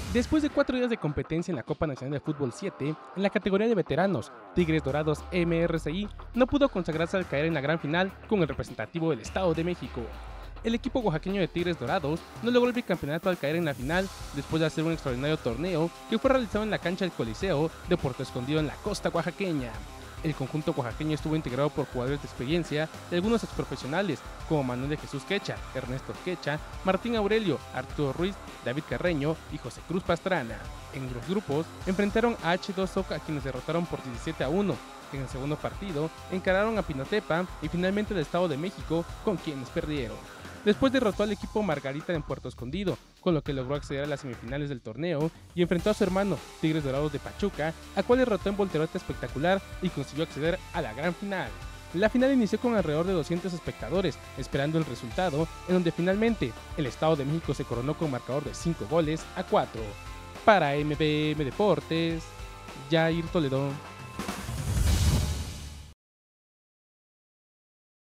Después de 4 días de competencia en la Copa Nacional de Fútbol 7, en la categoría de veteranos, Tigres Dorados MRCI no pudo consagrarse al caer en la gran final con el representativo del Estado de México. El equipo oaxaqueño de Tigres Dorados no logró el bicampeonato al caer en la final después de hacer un extraordinario torneo que fue realizado en la cancha del Coliseo de Puerto Escondido en la costa oaxaqueña. El conjunto oaxaqueño estuvo integrado por jugadores de experiencia y algunos exprofesionales como Manuel de Jesús Quecha, Ernesto Quecha, Martín Aurelio, Arturo Ruiz, David Carreño y José Cruz Pastrana. En los grupos enfrentaron a H2O a quienes derrotaron por 17-1. En el segundo partido encararon a Pinotepa y finalmente el Estado de México, con quienes perdieron. Después derrotó al equipo Margarita en Puerto Escondido, con lo que logró acceder a las semifinales del torneo y enfrentó a su hermano Tigres Dorados de Pachuca, a cual derrotó en voltereta espectacular y consiguió acceder a la gran final. La final inició con alrededor de 200 espectadores, esperando el resultado, en donde finalmente el Estado de México se coronó con marcador de 5-4. Para MBM Deportes, Jair Toledo.